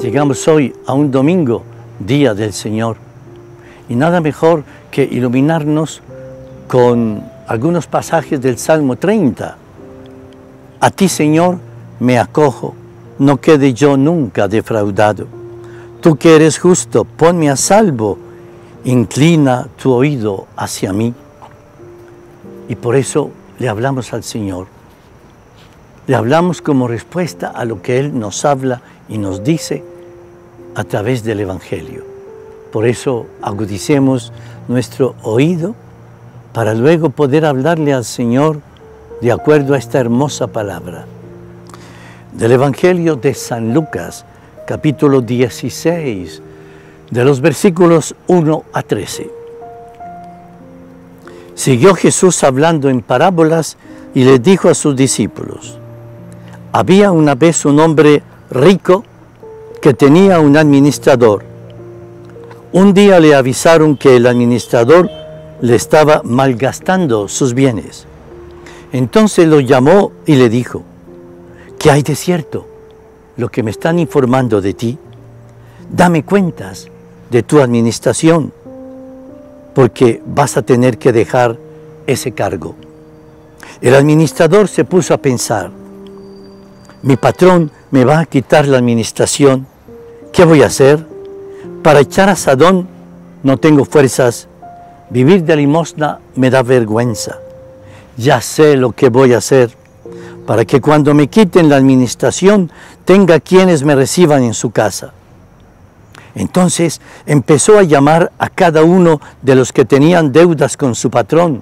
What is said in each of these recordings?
Llegamos hoy a un domingo, día del Señor, y nada mejor que iluminarnos con algunos pasajes del Salmo 30. A ti, Señor, me acojo, no quede yo nunca defraudado. Tú que eres justo, ponme a salvo, inclina tu oído hacia mí. Y por eso le hablamos al Señor. Le hablamos como respuesta a lo que Él nos habla y nos dice a través del Evangelio. Por eso agudicemos nuestro oído para luego poder hablarle al Señor de acuerdo a esta hermosa palabra. Del Evangelio de San Lucas, capítulo 16, de los versículos 1 a 13. Siguió Jesús hablando en parábolas y les dijo a sus discípulos: había una vez un hombre rico que tenía un administrador. Un día le avisaron que el administrador le estaba malgastando sus bienes. Entonces lo llamó y le dijo: ¿qué hay de cierto lo que me están informando de ti? Dame cuentas de tu administración, porque vas a tener que dejar ese cargo. El administrador se puso a pensar: mi patrón me va a quitar la administración, ¿qué voy a hacer? Para echar asadón no tengo fuerzas, vivir de limosna me da vergüenza. Ya sé lo que voy a hacer, para que cuando me quiten la administración tenga quienes me reciban en su casa. Entonces empezó a llamar a cada uno de los que tenían deudas con su patrón.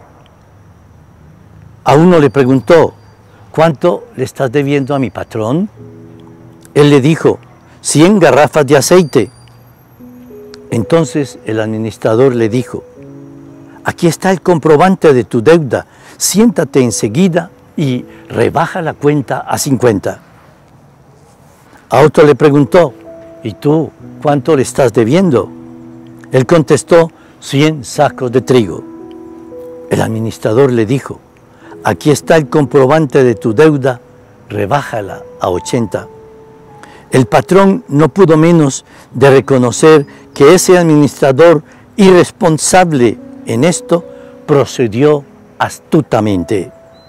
A uno le preguntó: ¿cuánto le estás debiendo a mi patrón? Él le dijo: 100 garrafas de aceite. Entonces el administrador le dijo: aquí está el comprobante de tu deuda, siéntate enseguida y rebaja la cuenta a 50. A otro le preguntó: ¿y tú cuánto le estás debiendo? Él contestó: 100 sacos de trigo. El administrador le dijo: aquí está el comprobante de tu deuda, rebájala a 80. El patrón no pudo menos de reconocer que ese administrador irresponsable en esto procedió astutamente.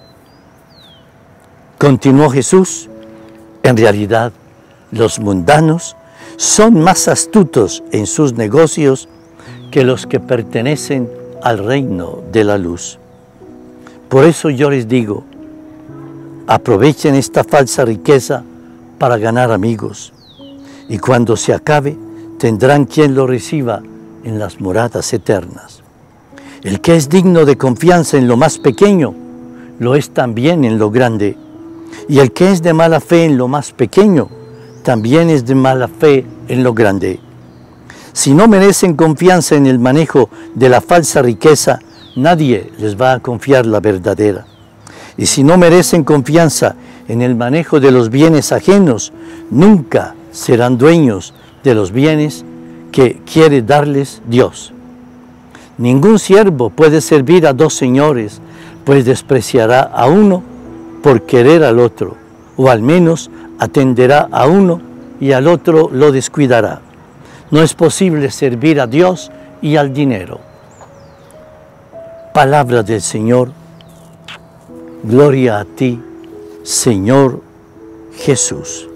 Continuó Jesús: en realidad, los mundanos son más astutos en sus negocios que los que pertenecen al reino de la luz. Por eso yo les digo, aprovechen esta falsa riqueza para ganar amigos, y cuando se acabe, tendrán quien lo reciba en las moradas eternas. El que es digno de confianza en lo más pequeño, lo es también en lo grande, y el que es de mala fe en lo más pequeño, también es de mala fe en lo grande. Si no merecen confianza en el manejo de la falsa riqueza, nadie les va a confiar la verdadera. Y si no merecen confianza en el manejo de los bienes ajenos, nunca serán dueños de los bienes que quiere darles Dios. Ningún siervo puede servir a dos señores, pues despreciará a uno por querer al otro, o al menos atenderá a uno y al otro lo descuidará. No es posible servir a Dios y al dinero. Palabra del Señor. Gloria a ti, Señor Jesús.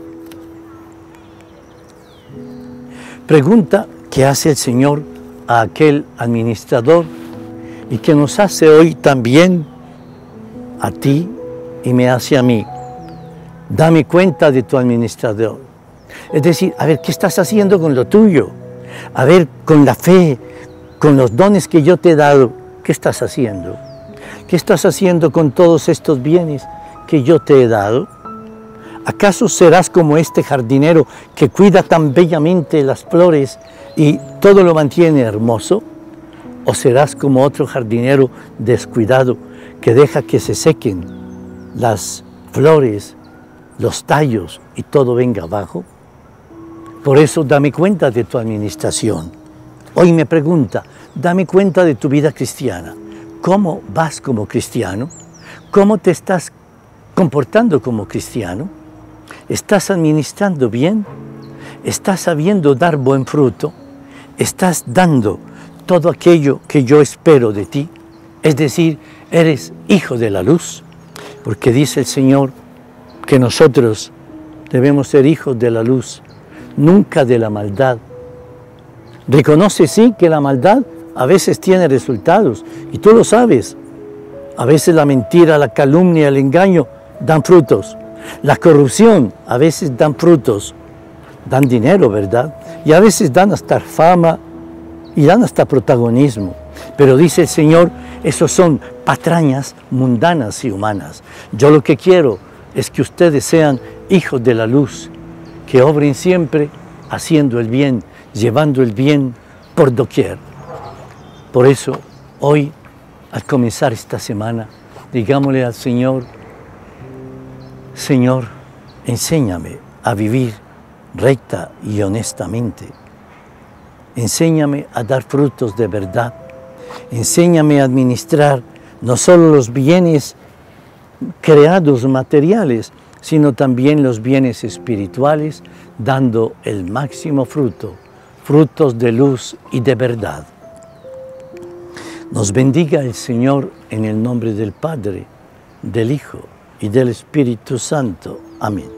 Pregunta que hace el Señor a aquel administrador y que nos hace hoy también a ti y me hace a mí. Dame cuenta de tu administrador. Es decir, a ver, ¿qué estás haciendo con lo tuyo? A ver, con la fe, con los dones que yo te he dado, ¿qué estás haciendo? ¿Qué estás haciendo con todos estos bienes que yo te he dado? ¿Acaso serás como este jardinero que cuida tan bellamente las flores y todo lo mantiene hermoso? ¿O serás como otro jardinero descuidado que deja que se sequen las flores, los tallos y todo venga abajo? Por eso dame cuenta de tu administración. Hoy me pregunta, dame cuenta de tu vida cristiana. ¿Cómo vas como cristiano? ¿Cómo te estás comportando como cristiano? ¿Estás administrando bien? ¿Estás sabiendo dar buen fruto? ¿Estás dando todo aquello que yo espero de ti? Es decir, ¿eres hijo de la luz? Porque dice el Señor que nosotros debemos ser hijos de la luz, nunca de la maldad. Reconoce, sí, que la maldad a veces tiene resultados, y tú lo sabes. A veces la mentira, la calumnia, el engaño dan frutos. La corrupción a veces dan frutos, dan dinero, ¿verdad? Y a veces dan hasta fama y dan hasta protagonismo. Pero dice el Señor, esos son patrañas mundanas y humanas. Yo lo que quiero es que ustedes sean hijos de la luz, que obren siempre haciendo el bien, llevando el bien por doquier. Por eso, hoy, al comenzar esta semana, digámosle al Señor, Señor, enséñame a vivir recta y honestamente. Enséñame a dar frutos de verdad. Enséñame a administrar no solo los bienes creados materiales, sino también los bienes espirituales, dando el máximo fruto, frutos de luz y de verdad. Nos bendiga el Señor en el nombre del Padre, del Hijo y del Espíritu Santo. Amén.